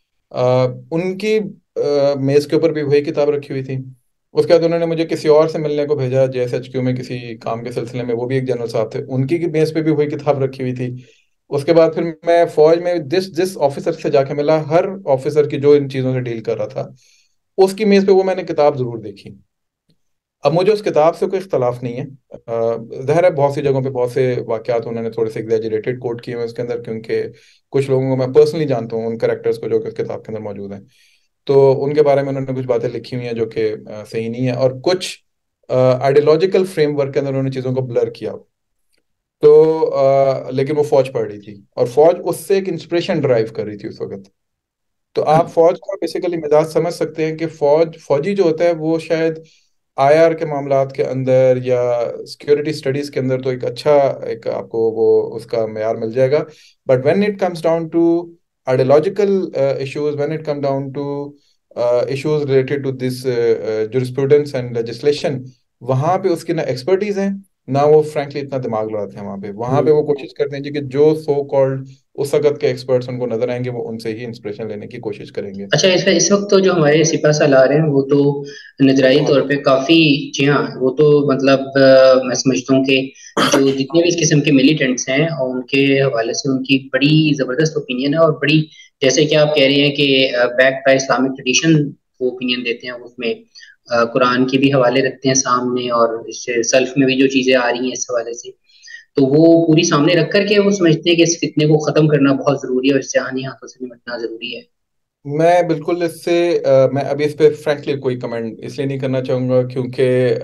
Speaker 2: उनकी मेज के ऊपर भी वही किताब रखी हुई थी। उसके बाद उन्होंने मुझे किसी और से मिलने को भेजा JSHQ में किसी काम के सिलसिले में, वो भी एक जनरल साहब थे, उनकी की मेज पे भी वही किताब रखी हुई थी। उसके बाद फिर मैं फौज में जिस जिस ऑफिसर से जाके मिला, हर ऑफिसर की जो इन चीज़ों से डील कर रहा था, उसकी मेज पे वो मैंने किताब जरूर देखी। अब मुझे उस किताब से कोई इख्तलाफ नहीं है। ज़ाहिर है बहुत सी जगहों पे बहुत से वाकयात उन्होंने थोड़े से एग्जैजरेटेड कोट किए हुए हैं उसके अंदर, क्योंकि कुछ लोगों को मैं पर्सनली जानता हूँ, उन करेक्टर्स को जो कि उस किताब के अंदर मौजूद हैं। तो उनके बारे में उन्होंने कुछ बातें लिखी हुई हैं जो कि सही नहीं है, और कुछ आइडियोलॉजिकल फ्रेमवर्क के अंदर उन्होंने चीज़ों को ब्लर किया। तो लेकिन वो फौज पढ़ रही थी, और फौज उससे एक इंस्पिरेशन ड्राइव कर रही थी उस वक्त। तो आप
Speaker 1: हम्म।
Speaker 2: फौज का बेसिकली मिजाज समझ सकते हैं कि फौजी जो होता है वो शायद IR के मामलात के अंदर या सिक्योरिटी स्टडीज के अंदर तो एक अच्छा, एक आपको वो उसका मेयार मिल जाएगा। But when it comes down to ideological issues, when it come down to issues related to this jurisprudence and legislation, वहां पे उसकी ना एक्सपर्टीज है, ना वो फ्रैंकली इतना दिमाग लड़ाते हैं। वहां पे
Speaker 1: हम्म।
Speaker 2: वो कोशिश करते हैं जी कि जो सो कॉल्ड उस वक्त के एक्सपर्ट्स उनको नजर आएंगे, वो उनसे ही इंस्पिरेशन लेने की कोशिश करेंगे।
Speaker 1: अच्छा, इस वक्त तो जो हमारे सिपह सालार हैं वो तो
Speaker 2: वो
Speaker 1: नजराई
Speaker 2: तो
Speaker 1: तौर
Speaker 2: हद।
Speaker 1: पे काफी, जी हाँ, वो तो मतलब मैं समझता हूँ कि जो जितने भी इस किस्म के मिलिटेंट्स हैं और उनके हवाले से उनकी बड़ी जबरदस्त ओपिनियन है, और बड़ी, जैसे कि आप कह रहे हैं कि बैक बाय इस्लामिक ट्रेडिशन वो ओपिनियन देते हैं, उसमें कुरान के भी हवाले रखते हैं सामने, और इससे सल्फ में भी जो चीजें आ रही हैं इस हवाले से, तो वो पूरी सामने रख करके वो समझते हैं कि इस फितने को खत्म करना बहुत जरूरी है और इससे हानि हाथों से निपटना जरूरी है।
Speaker 2: मैं बिल्कुल इससे मैं अभी इस पे फ्रैंकली कोई कमेंट इसलिए नहीं करना चाहूँगा क्योंकि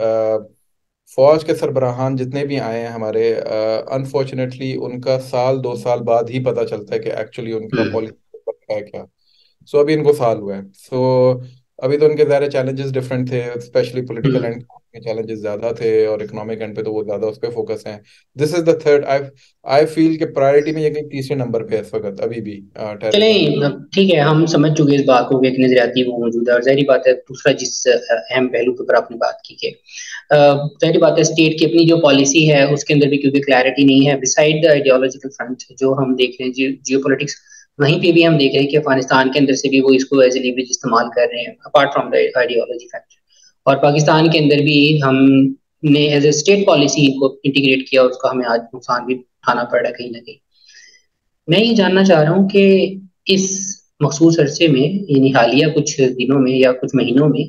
Speaker 2: फौज के सरबराहान जितने भी आए हैं हमारे, अनफॉर्चुनेटली उनका साल 2 साल बाद ही पता चलता है कि एक्चुअली उनका
Speaker 1: हम्म।
Speaker 2: पॉलिसी है क्या। सो अभी इनको साल हुआ है। सो अभी तो उनके ज़्यादा चैलेंजेस डिफरेंट थे, स्पेशली पॉलिटिकल
Speaker 1: हम्म।
Speaker 2: एंड के चैलेंजेस ज़्यादा थे, और इकोनॉमिक एंड पे तो वो ज़्यादा उस पर फोकस है। This is the third, I I feel कि प्रायोरिटी में ये कहीं तीसरे नंबर पे है इस वक्त अभी भी, टेररिज्म।
Speaker 1: चलें, अब ठीक है, हम समझ चुके इस बात को कि एक नजरियाती वो मौजूद है, और जाहिर बात है दूसरा जिस अहम पहलू के ऊपर आपने बात की कि जाहिर बात है स्टेट की अपनी जो पॉलिसी है उसके अंदर भी क्योंकि क्लैरिटी नहीं है, बिसाइड द आइडियोलॉजिकल फ्रंट जो हम देख रहे हैं जियो पॉलिटिक्स, वहीं पे भी हम देख रहे हैं कि अफगानिस्तान के अंदर से भी वो इसको एज ए लीवरेज इस्तेमाल कर रहे हैं, apart from the ideology factor, और पाकिस्तान के अंदर भी हमने एज ए स्टेट पॉलिसी इनको इंटीग्रेट किया और उसका हमें आज नुकसान भी उठाना पड़ रहा है कहीं ना कहीं। मैं ये जानना चाह रहा हूँ कि इस मखसूस अरसे में, यानी हालिया कुछ दिनों में या कुछ महीनों में,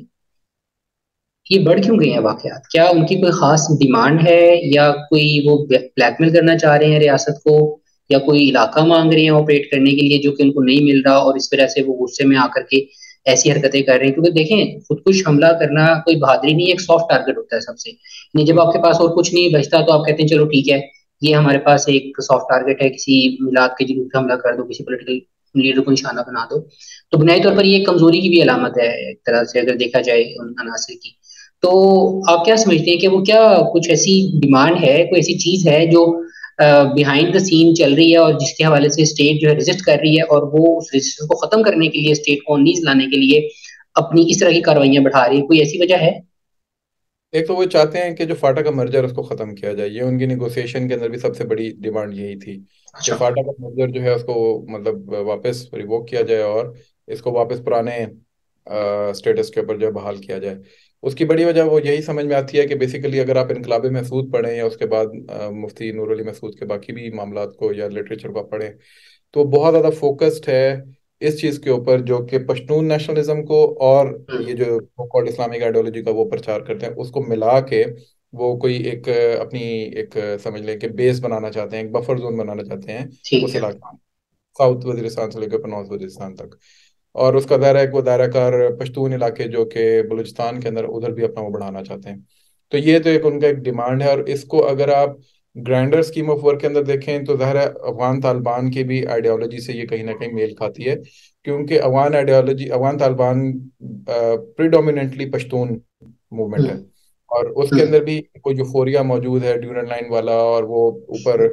Speaker 1: ये बढ़ क्यों गए हैं वाकयात? क्या उनकी कोई खास डिमांड है, या कोई वो ब्लैकमेल करना चाह रहे हैं रियासत को, या कोई इलाका मांग रहे हैं ऑपरेट करने के लिए जो कि उनको नहीं मिल रहा, और इस वजह से वो गुस्से में आकर के ऐसी हरकतें कर रहे हैं? क्योंकि देखें, खुदकुश हमला करना कोई बहादुरी नहीं, एक सॉफ्ट टारगेट होता है सबसे, नहीं जब आपके पास और कुछ नहीं बचता तो आप कहते हैं चलो ठीक है, ये हमारे पास एक सॉफ्ट टारगेट है, किसी मिलाद के जुलूस पे हमला कर दो, किसी पॉलिटिकल लीडर को निशाना बना दो। तो बुनियादी तौर पर ये एक कमजोरी की भी अलामत है एक तरह से अगर देखा जाए उन अनासर की। तो आप क्या समझते हैं कि वो क्या कुछ ऐसी डिमांड है, कोई ऐसी चीज है जो बिहाइंड द सीन चल रही है और जिसके हवाले से स्टेट जो है रेजिस्ट कर रही है, और वो उस रेजिस्टेंस को खत्म करने के लिए, स्टेट को नीज लाने के लिए अपनी इस तरह की कार्रवाइयां बढ़ा रही है? कोई ऐसी वजह है?
Speaker 2: एक तो वो चाहते हैं कि जो फाटा का मर्जर है उसको खत्म किया जाए, ये उनकी निगोशिएशन के अंदर भी सबसे बड़ी डिमांड यही थी कि
Speaker 1: अच्छा।
Speaker 2: फाटा का मर्जर जो है उसको मतलब वापस रिवोक किया जाए, और इसको वापस पुराने स्टेटस के ऊपर जो है बहाल किया जाए। उसकी बड़ी वजह वो यही समझ में आती है कि बेसिकली अगर आप इनकलाब महसूद पढ़ें या उसके बाद मुफ्ती नूर अली महसूद के बाकी भी मामलात को या लिटरेचर को आप पढ़ें, तो बहुत ज़्यादा फोकस्ड है इस चीज़ के ऊपर जो कि पश्तून नेशनलिज्म को और ये
Speaker 1: हम्म।
Speaker 2: जो कॉल्ड इस्लामिक आइडियोलॉजी का वो प्रचार करते हैं उसको मिला के वो कोई एक अपनी एक समझ लें कि बेस बनाना चाहते हैं, एक बफर जोन बनाना चाहते हैं
Speaker 1: ठीक
Speaker 2: उस
Speaker 1: है।
Speaker 2: इलाके में, साउथ वजीरिस्तान से लेकर नॉर्थ वजीरिस्तान तक। और उसका दायरा एक वो दायरा कार पश्तून इलाके जो कि बलूचिस्तान के अंदर उधर भी अपना वो बढ़ाना चाहते हैं। तो ये तो एक उनका एक डिमांड है, और इसको अगर आप ग्रैंडर स्कीम ऑफ वर्क के अंदर देखें तो ज़ाहिर है अफगान तालिबान की भी आइडियोलॉजी से ये कहीं ना कहीं मेल खाती है, क्योंकि अफगान तालिबान प्रिडोमिनेंटली पश्तून मूवमेंट है,
Speaker 1: हम्म।
Speaker 2: और उसके
Speaker 1: हम्म।
Speaker 2: अंदर भी कोई यूफोरिया मौजूद है ड्यूरन लाइन वाला, और वो ऊपर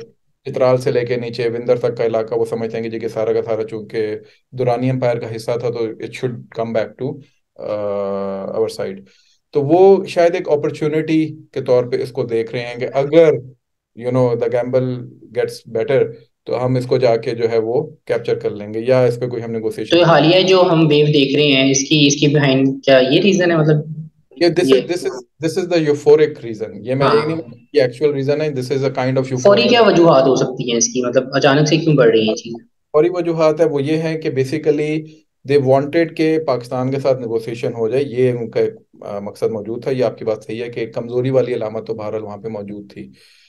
Speaker 2: चित्राल से लेके नीचे विंदर तक का इलाका वो समझते हैं कि जी कि सारा का सारा चूंकि दुरानी एम्पायर का हिस्सा था, तो it should come back to our side. तो वो शायद एक अपॉर्चुनिटी के तौर पे इसको देख रहे हैं कि अगर द गैम्बल गेट्स बेटर, तो हम इसको जाके जो है वो कैप्चर कर लेंगे, या इस पे कोई हम
Speaker 1: तो
Speaker 2: नेगोशिएशन
Speaker 1: ये
Speaker 2: कर लेंगे।
Speaker 1: हालिया जो हम वेव देख रहे हैं, इसकी इसकी बिहाइंड क्या ये रीजन है, मतलब
Speaker 2: ये दिस
Speaker 1: ये?
Speaker 2: Is this is this is the euphoric reason. ये मैं एक नहीं
Speaker 1: हाँ,
Speaker 2: बोलूंगा कि एक्चुअल रीजन है, this is a kind of
Speaker 1: फौरी
Speaker 2: यूफोरिया।
Speaker 1: क्या वजूहात हो सकती हैं इसकी, मतलब अचानक से क्यों बढ़ रही है चीज?
Speaker 2: और वजूहत है वो ये है कि बेसिकली दे वांटेड के पाकिस्तान के साथ नेगोशिएशन हो जाए, ये उनका एक मकसद मौजूद था। ये आपकी बात सही है कि एक कमजोरी वाली अलामत तो बहरहाल वहाँ पे मौजूद थी।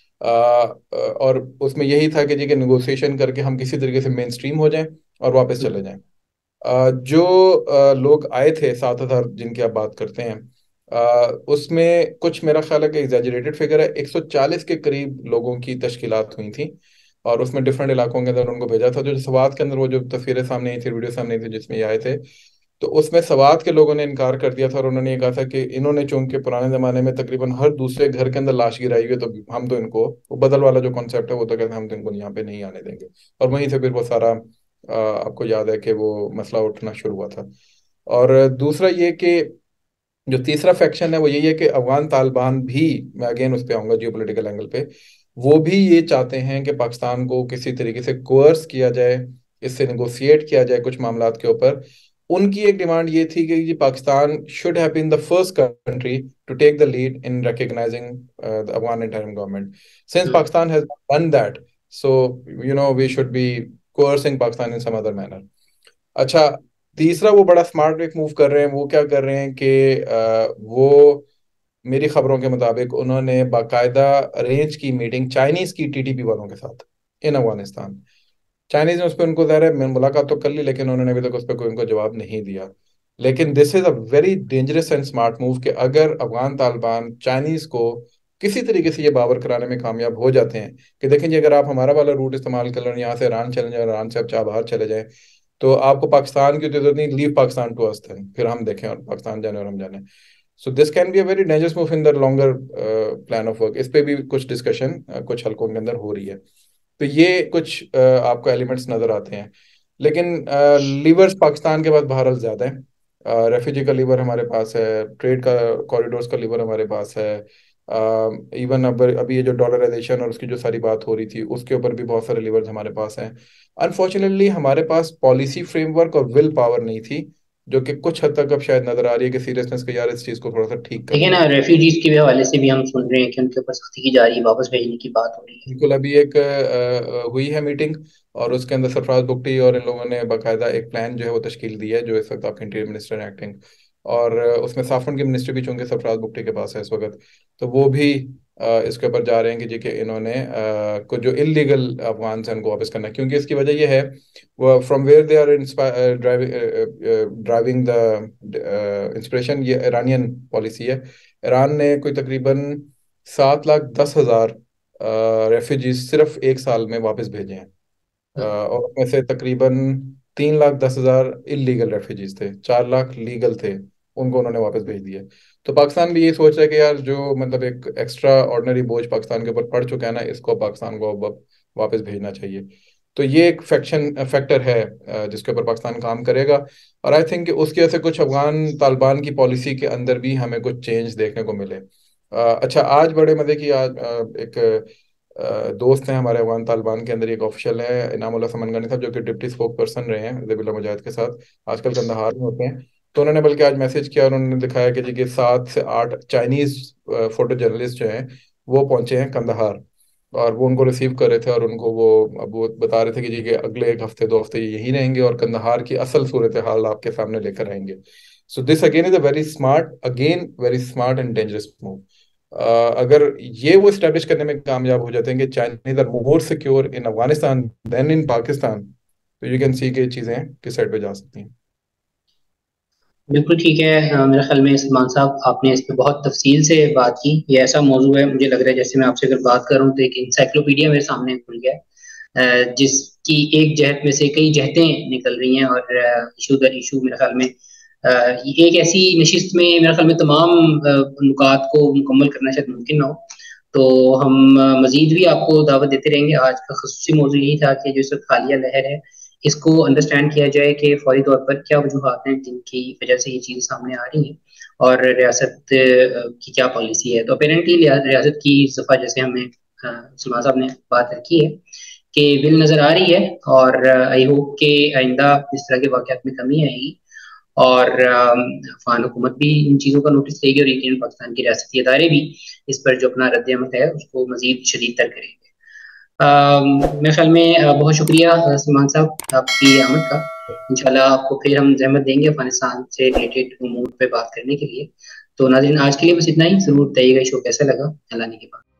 Speaker 2: और उसमें यही था कि जी के नेगोशिएशन करके हम किसी तरीके से मेन स्ट्रीम हो जाएं और वापस चले जाएं। जो लोग आए थे 7,000 जिनकी आप बात करते हैं, उसमें कुछ मेरा ख्याल है कि एग्जैजरेटेड फिगर है, 140 के करीब लोगों की तश्कीलात हुई थी। और उसमें डिफरेंट इलाकों के अंदर उनको भेजा था। जो सवात के अंदर वो जो तस्वीरें सामने आई थी, वीडियो सामने आई थी जिसमें ये आए थे, तो उसमें सवात के लोगों ने इनकार कर दिया था और उन्होंने ये कहा था कि इन्होंने चूंकि पुराने जमाने में तकरीबन हर दूसरे घर के अंदर लाश गिराई हुई है, तो हम तो इनको, वो बदल वाला जो कॉन्सेप्ट है वो तो कहते हैं हम तो इनको यहाँ पे नहीं आने देंगे। और वहीं से फिर वो सारा आपको याद है कि वो मसला उठना शुरू हुआ था। और दूसरा ये कि जो तीसरा फैक्शन है वो यही है कि अफगान तालिबान भी, मैं अगेन उस पर आऊंगा जियो पोलिटिकल एंगल पे, वो भी ये चाहते हैं कि पाकिस्तान को किसी तरीके से कोर्स किया जाए, इससे नेगोशिएट किया जाए कुछ मामलात के ऊपर। उनकी एक डिमांड ये थी कि जी Pakistan should have been the first country to take the lead in recognizing the Afghan interim government, since Pakistan has done that, so we should be coercing Pakistan in some other manner. अच्छा, तीसरा वो बड़ा स्मार्ट एक मूव कर रहे हैं। वो क्या कर रहे हैं कि वो मेरी खबरों के मुताबिक उन्होंने बाकायदा अरेंज की मीटिंग चाइनीज की टीटीपी वालों के साथ इन अफगानिस्तान। चाइनीज ने उस पर उनको ज़ाहिर है मैं मुलाकात तो कर ली, लेकिन उन्होंने अभी तक उस पर कोई उनको जवाब नहीं दिया। लेकिन this is a very dangerous and smart move कि अगर अफगान तालिबान चाइनीज को किसी तरीके से ये बावर कराने में कामयाब हो जाते हैं कि देखें जी अगर आप हमारा वाला रूट इस्तेमाल कर लें, यहाँ से ईरान चले जाए, ईरान से आप चाह बाहर चले जाएं, तो आपको पाकिस्तान की जरूरत नहीं, लीव पाकिस्तान टू अस, फिर हम देखें और पाकिस्तान जाने और हम जाने। So this can be a very dangerous move in the longer plan of work. इस पे भी कुछ डिस्कशन कुछ हलकों के अंदर हो रही है। तो ये कुछ आपको एलिमेंट्स नजर आते हैं। लेकिन लीवर्स पाकिस्तान के पास बहरहाल ज्यादा है। रेफ्यूजी का लीवर हमारे पास है, ट्रेड का कॉरिडोर्स का लीवर हमारे पास है। इवन अब अभी ये जो डॉलराइजेशन और उसकी जो सारी बात हो रही थी उसके ऊपर भी बहुत सारे लीवर्स हमारे पास हैं। अनफॉर्चुनेटली हमारे पास पॉलिसी फ्रेमवर्क और विल पावर नहीं थी, जो कि कुछ हद तक अब शायद नजर आ रही है कि सीरियसनेस के यार इस चीज को थोड़ा सा ठीक
Speaker 1: देखिए
Speaker 2: करना
Speaker 1: ना,
Speaker 2: चाहिए।
Speaker 1: रेफ्यूजीज के भी हवाले से भी हम सुन रहे हैं कि उनके ऊपर सख्ती की जा रही है, वापस भेजने की बात हो रही है।
Speaker 2: बिल्कुल, अभी एक हुई है मीटिंग, और उसके अंदर सरफराज बुगटी और इन लोगों ने बाकायदा एक प्लान जो है वो तश्कील दी है, जो इस वक्त आपके इंटीरियर मिनिस्टर हैं एक्टिंग। और उसमें साफन की मिनिस्ट्री भी चूंकि सरफराज बुगटी के पास है इस वक्त, तो वो भी इसके ऊपर जा रहे हैं कि जी कि इन्होंने कुछ जो इलीगल अफगान हैं उनको वापस करना है। क्योंकि इसकी वजह यह है, वो from where they are driving the inspiration, ये ईरानियन पॉलिसी है। ईरान ने कोई तकरीबन 7,10,000 रेफ्यूजीज सिर्फ एक साल में वापस भेजे हैं। और उसमें से तकरीबन 3,10,000 इलीगल रेफ्यूजीज थे, 4 लाख लीगल थे, उनको उन्होंने वापस भेज दिया। तो पाकिस्तान भी ये सोच रहा है कि यार जो मतलब एक एक्स्ट्रा ऑर्डिनरी बोझ पाकिस्तान के ऊपर पड़ चुका है ना, इसको पाकिस्तान को अब वापस भेजना चाहिए। तो ये एक फैक्टर है जिसके ऊपर पाकिस्तान काम करेगा। और आई थिंक उसकी वजह से कुछ अफगान तालिबान की पॉलिसी के अंदर भी हमें कुछ चेंज देखने को मिले। अच्छा, आज बड़े मजे की आज एक दोस्त हैं हमारे अफगान तालिबान के अंदर, एक ऑफिशियल है इनामुल्लाह समनगानी साहब, जो कि डिप्टी स्पोक पर्सन रहे हैं ज़बीउल्लाह मुजाहिद के साथ, आजकल कंदहार में होते हैं। तो उन्होंने बल्कि आज मैसेज किया और उन्होंने दिखाया कि जी कि 7 से 8 चाइनीज फोटो जर्नलिस्ट जो हैं वो पहुंचे हैं कंदहार, और वो उनको रिसीव कर रहे थे। और उनको वो अब वो बता रहे थे कि जी कि अगले 1 हफ्ते 2 हफ्ते ये यहीं रहेंगे और कंदहार की असल सूरत हाल आपके सामने लेकर आएंगे। So this again is a very smart and dangerous move. अगर ये वो स्टैब्लिश करने में कामयाब हो जाते हैं कि Chinese are more secure in Afghanistan than in Pakistan, तो यू कैन सी कि चीजें किस साइड पे जा सकती हैं।
Speaker 1: बिल्कुल ठीक है। मेरे ख्याल में सलमान साहब, आपने इस पे बहुत तफसील से बात की। ये ऐसा मौजू है, मुझे लग रहा है जैसे मैं आपसे अगर बात कर रहा हूँ तो एक इंसाइक्लोपीडिया मेरे सामने खुल गया है, जिसकी एक जहत में से कई जहतें निकल रही हैं, और इशू दर इशू मेरे ख्याल में ये एक ऐसी नशिस्त में मेरे ख्याल में तमाम नुकात को मुकम्मल करना शायद मुमकिन ना हो। तो हम मजीद भी आपको दावत देते रहेंगे। आज का ख़ुसूसी मौजू यही था कि जो इस वक्त हालिया लहर है इसको अंडरस्टैंड किया जाए कि फौरी तौर पर क्या वजूहत हैं जिनकी वजह से ये चीज़ें सामने आ रही हैं, और रियासत की क्या पॉलिसी है। तो अपेरेंटली रियासत की इस दफ़ा जैसे हमें सलमान साहब ने बात रखी है कि बिल नज़र आ रही है, और आई होप के आइंदा इस तरह के वाक़यात में कमी आएगी, और अफगान हुकूमत भी इन चीज़ों का नोटिस लेगी, और यकीनन पाकिस्तान के रियासती इदारे भी इस पर जो अपना रद्द अमल है उसको मजीद शदीद तर करेंगे। मेरे ख्याल में बहुत शुक्रिया सलमान साहब आपकी आमद का। इंशाल्लाह आपको फिर हम जहमत देंगे अफगानिस्तान से रिलेटेड उमूर पे बात करने के लिए। तो नाज़रीन, आज के लिए बस इतना ही। ज़रूर बताइएगा शो कैसा लगा। अल्लाह ने के बाद।